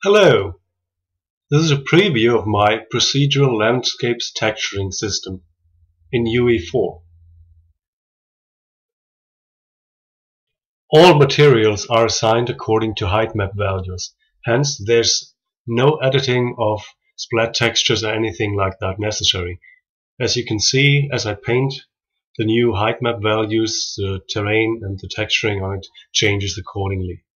Hello, this is a preview of my procedural landscapes texturing system in UE4. All materials are assigned according to height map values, hence there's no editing of splat textures or anything like that necessary. As you can see, as I paint the new height map values, the terrain and the texturing on it changes accordingly.